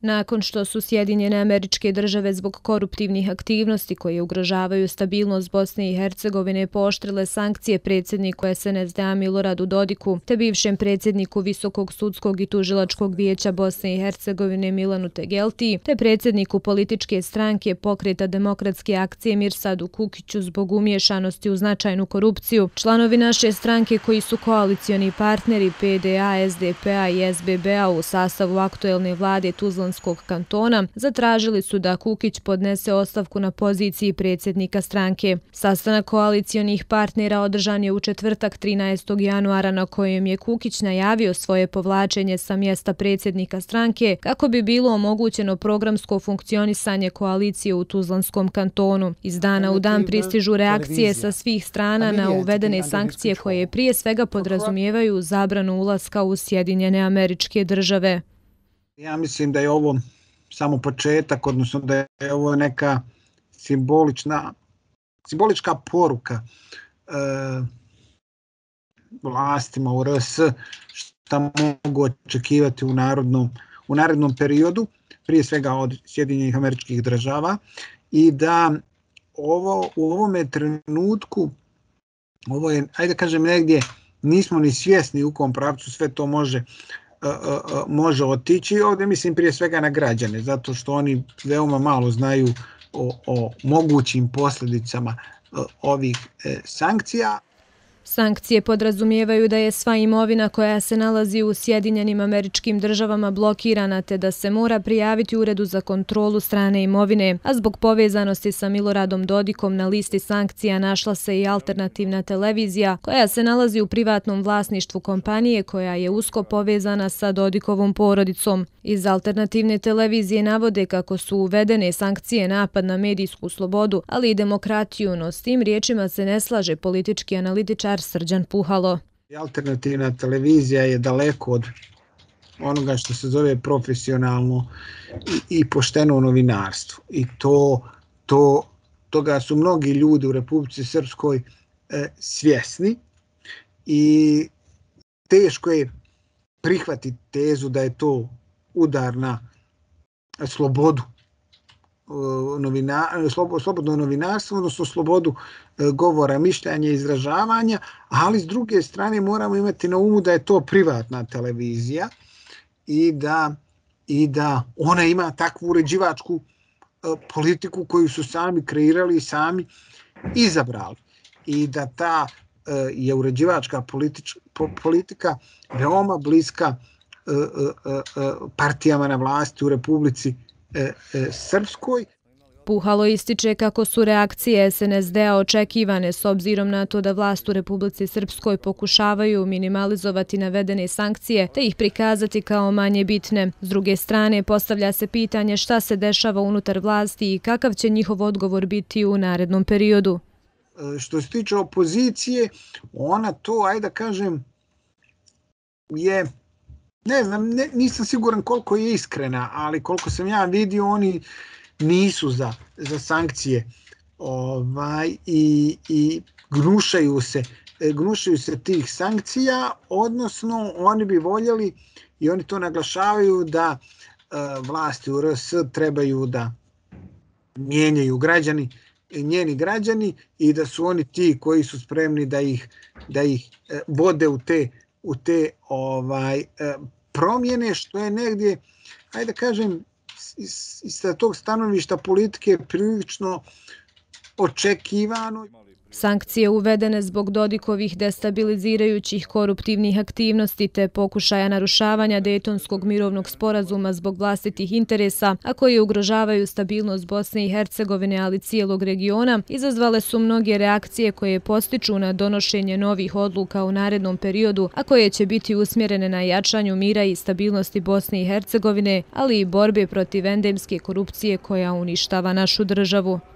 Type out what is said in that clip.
Nakon što su Sjedinjene Američke Države zbog koruptivnih aktivnosti koje ugrožavaju stabilnost Bosne i Hercegovine pooštrile sankcije predsjedniku SNSD-a Miloradu Dodiku te bivšem predsjedniku Visokog sudskog i tužilačkog vijeća Bosne i Hercegovine Milanu Tegelti te predsjedniku političke stranke Pokreta demokratske akcije Mirsadu Kukiću zbog umiješanosti u značajnu korupciju, članovi naše stranke koji su koalicioni partneri PDA, SDP-a i SBB-a u sastavu aktuelne vlade Tuzlanskog kantona zatražili su da Kukić podnese ostavku na poziciji predsjednika stranke. Sastanak koalicionih partnera održan je u četvrtak 13. januara na kojem je Kukić najavio svoje povlačenje sa mjesta predsjednika stranke kako bi bilo omogućeno programsko funkcionisanje koalicije u Tuzlanskom kantonu. Iz dana u dan pristižu reakcije sa svih strana na uvedene sankcije koje prije svega podrazumijevaju zabranu ulaska u Sjedinjene Američke Države. Ja mislim da je ovo samo početak, odnosno da je ovo neka simbolička poruka vlastima u RS šta mogu očekivati u narednom periodu, prije svega od Sjedinjenih Američkih Država, i da u ovome trenutku, ovo je, ajde kažem, negdje nismo ni svjesni u kom pravcu sve to može otići. Ovdje mislim prije svega na građane, zato što oni veoma malo znaju o mogućim posljedicama ovih sankcija. Sankcije podrazumijevaju da je sva imovina koja se nalazi u Sjedinjenim Američkim Državama blokirana te da se mora prijaviti Uredu za kontrolu strane imovine, a zbog povezanosti sa Miloradom Dodikom na listi sankcija našla se i alternativna televizija koja se nalazi u privatnom vlasništvu kompanije koja je usko povezana sa Dodikovom porodicom. Iz alternativne televizije navode kako su uvedene sankcije napad na medijsku slobodu, ali i demokratiju, no s tim riječima se ne slaže politički analitičar Srđan Puhalo. Alternativna televizija je daleko od onoga što se zove profesionalno i pošteno novinarstvo. I toga su mnogi ljudi u Republici Srpskoj svjesni i teško je prihvatiti tezu da je to udar na slobodu slobodno novinarstvo, odnosno slobodu govora, mišljenja i izražavanja, ali s druge strane moramo imati na umu da je to privatna televizija i da ona ima takvu uređivačku politiku koju su sami kreirali i sami izabrali. I da ta je uređivačka politika veoma bliska partijama na vlasti u Republici Srpskoj. Puhalo ističe kako su reakcije SNSD-a očekivane s obzirom na to da vlast u Republici Srpskoj pokušavaju minimalizovati navedene sankcije te ih prikazati kao manje bitne. S druge strane, postavlja se pitanje šta se dešava unutar vlasti i kakav će njihov odgovor biti u narednom periodu. Što se tiče opozicije, ona to, ajde da kažem, je, ne znam, nisam siguran koliko je iskrena, ali koliko sam ja vidio, oni nisu za sankcije i gnušaju se tih sankcija, odnosno oni bi voljeli i oni to naglašavaju da vlasti u RS trebaju da mijenjaju njeni građani i da su oni ti koji su spremni da ih vode u te promjene, što je negdje, ajde da kažem, sa tog stanovišta politike prilično očekivano. Sankcije uvedene zbog Dodikovih destabilizirajućih koruptivnih aktivnosti te pokušaja narušavanja Dejtonskog mirovnog sporazuma zbog vlastitih interesa, a koji ugrožavaju stabilnost Bosne i Hercegovine, ali cijelog regiona, izazvale su mnoge reakcije koje postiču na donošenje novih odluka u narednom periodu, a koje će biti usmjerene na jačanju mira i stabilnosti Bosne i Hercegovine, ali i borbe protiv endemske korupcije koja uništava našu državu.